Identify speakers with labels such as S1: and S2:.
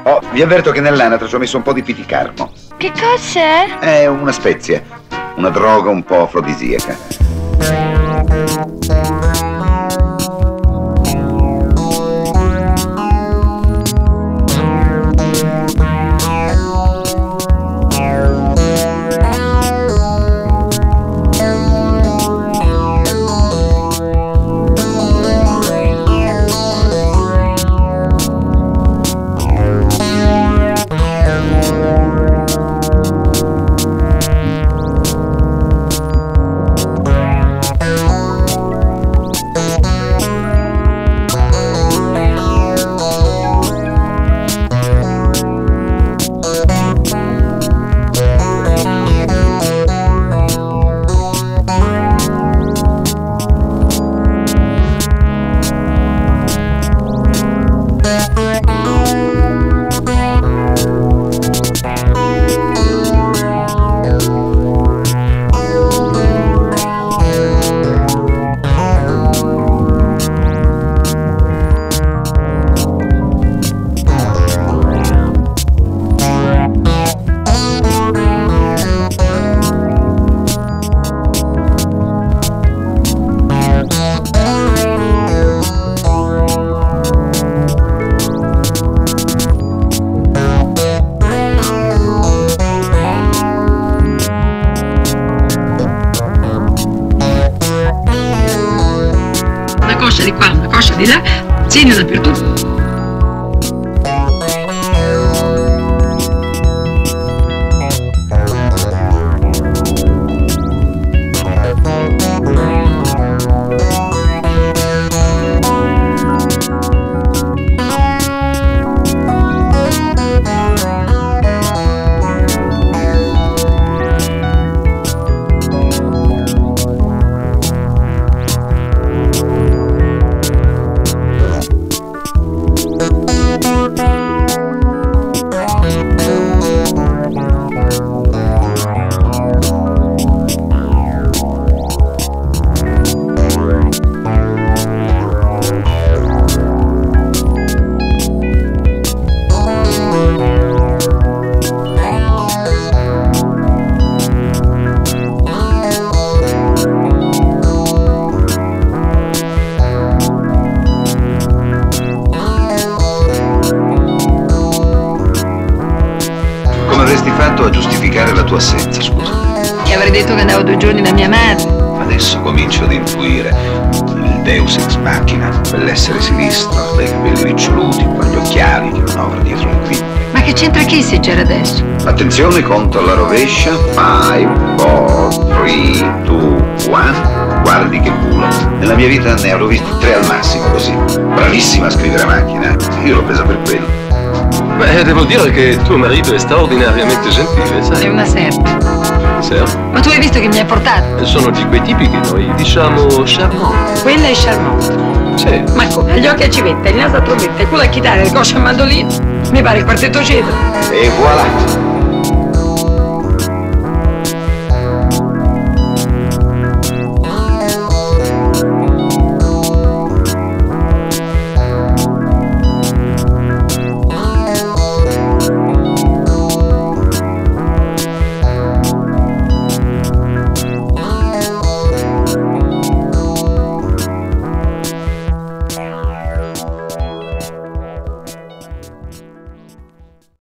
S1: Oh, vi avverto che nell'anatra ci ho messo un po' di piticarmo.
S2: Che cos'è?
S1: È una spezia, una droga un po' afrodisiaca.
S3: Coscia di qua, una coscia di là, segno dappertutto.
S1: Come avresti fatto a giustificare la tua assenza, scusa?
S3: Ti avrei detto che andavo 2 giorni da mia madre.
S1: Adesso comincio ad intuire il Deus ex machina, quell'essere sinistro, dai capelli riccioluti, con gli occhiali che manovra dietro le quinte.
S3: Ma che c'entra Kissinger adesso?
S1: Attenzione, conto alla rovescia. 5, 4, 3, 2, 1. Guardi che culo. Nella mia vita ne avrò visti 3 al massimo così. Bravissima a scrivere a macchina. Io l'ho presa per quello.
S4: Beh, devo dire che tuo marito è straordinariamente gentile, sai?
S3: È una serva.
S4: Serve?
S3: Ma tu hai visto che mi ha portato?
S4: Sono di quei tipi che noi diciamo charmant.
S3: Quella è charmante.
S4: Sì.
S3: Ma come? Ha gli occhi a civetta, il naso a trombetta, il culo a chitarra, il coscio a mandolino. Mi pare il quartetto ceto.
S1: E voilà.